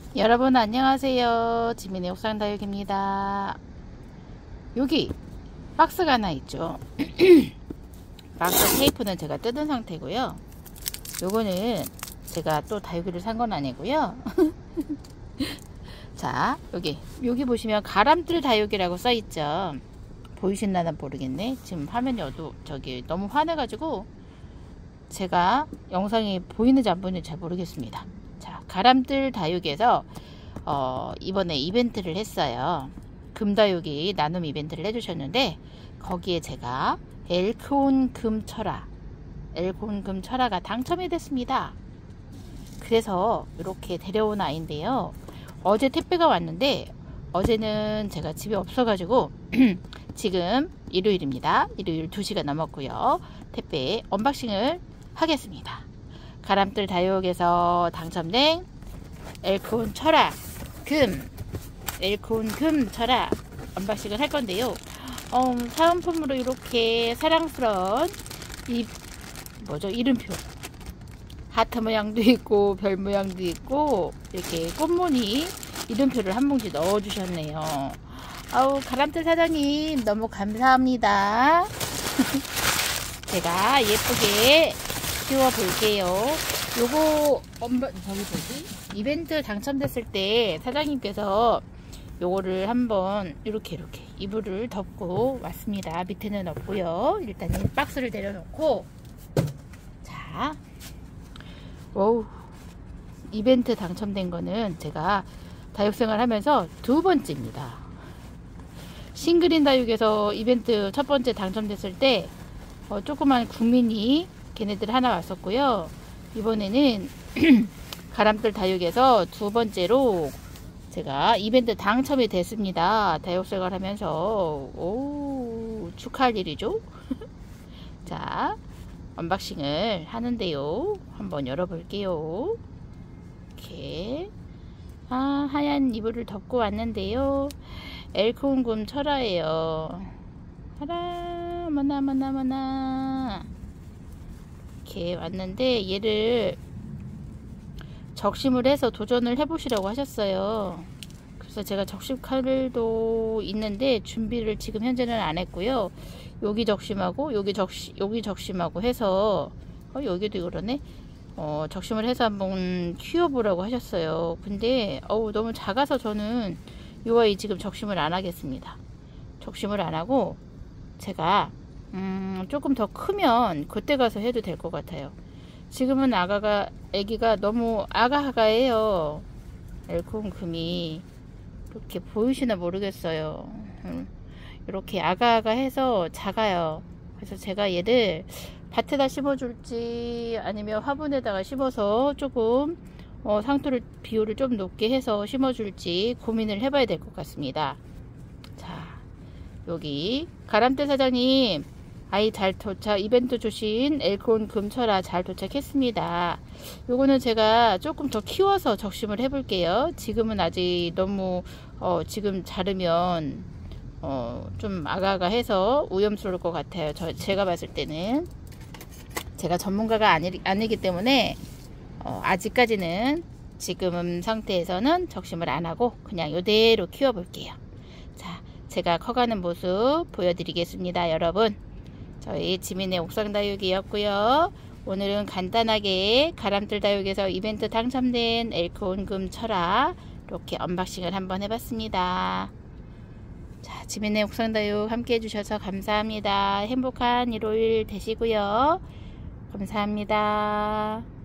여러분 안녕하세요. 지민의 옥상다육입니다. 여기 박스가 하나 있죠. 박스 테이프는 제가 뜯은 상태고요. 요거는 제가 또 다육이를 산 건 아니고요. 자, 여기 보시면 가람들 다육이라고 써있죠. 보이신다나 모르겠네. 지금 화면이 너무 환해가지고 제가 영상이 보이는지 안 보이는지 잘 모르겠습니다. 자, 가람들 다육에서 이번에 이벤트를 했어요. 금다육이 나눔 이벤트를 해주셨는데 거기에 제가 엘크온 금철아가 당첨이 됐습니다. 그래서 이렇게 데려온 아이인데요. 어제 택배가 왔는데 어제는 제가 집에 없어가지고 지금 일요일입니다. 일요일 2시가 넘었고요. 택배 언박싱을 하겠습니다. 가람들 다육에서 당첨된 엘크온 금 철아 언박싱을 할 건데요. 사은품으로 이렇게 사랑스러운 이름표 하트 모양도 있고 별 모양도 있고 이렇게 꽃무늬 이름표를 한 봉지 넣어 주셨네요. 가람들 사장님 너무 감사합니다. 제가 예쁘게 키워 볼게요. 요거 이벤트 당첨됐을 때 사장님께서 요거를 한번 이렇게 이불을 덮고 왔습니다. 밑에는 없고요. 일단 이 박스를 내려놓고, 자, 이벤트 당첨된 거는 제가 다육생활 하면서 2번째입니다. 싱그린 다육에서 이벤트 첫 번째 당첨됐을 때 조그만 국민이 걔네들 하나 왔었고요. 이번에는 가람들 다육에서 2번째로 제가 이벤트 당첨이 됐습니다. 다육생활 하면서 축하할 일이죠. 자, 언박싱을 하는데요. 한번 열어볼게요. 이렇게 하얀 이불을 덮고 왔는데요. 엘크온 금 철아예요. 머나 이렇게 왔는데 얘를 적심을 해서 도전을 해보시라고 하셨어요. 그래서 제가 적심 칼도 있는데 준비를 지금 현재는 안 했고요. 여기 적심하고 여기 적심하고 해서 여기도 그러네. 적심을 해서 한번 키워보라고 하셨어요. 근데 너무 작아서 저는 이 아이 지금 적심을 안 하겠습니다. 적심을 안 하고 제가 조금 더 크면 그때 가서 해도 될 것 같아요. 지금은 애기가 너무 아가아가해요. 엘크온 금이 이렇게 보이시나 모르겠어요. 이렇게 아가아가해서 작아요. 그래서 제가 얘를 밭에다 심어줄지 아니면 화분에다가 심어서 조금 상토를 비율을 좀 높게 해서 심어줄지 고민을 해봐야 될 것 같습니다. 자, 여기 가람대 사장님 아이 잘 이벤트 주신 엘크온 금철아 잘 도착했습니다. 요거는 제가 조금 더 키워서 적심을 해볼게요. 지금은 아직 너무 지금 자르면 좀 아가아가해서 위험스러울 것 같아요. 제가 봤을 때는 제가 전문가가 아니기 때문에 아직까지는 지금 상태에서는 적심을 안 하고 그냥 이대로 키워 볼게요. 자, 제가 커가는 모습 보여드리겠습니다. 여러분, 저희 지민의 옥상다육이었고요. 오늘은 간단하게 가람들 다육에서 이벤트 당첨된 엘크온 금 철아 이렇게 언박싱을 한번 해봤습니다. 자, 지민의 옥상다육 함께 해주셔서 감사합니다. 행복한 일요일 되시고요. 감사합니다.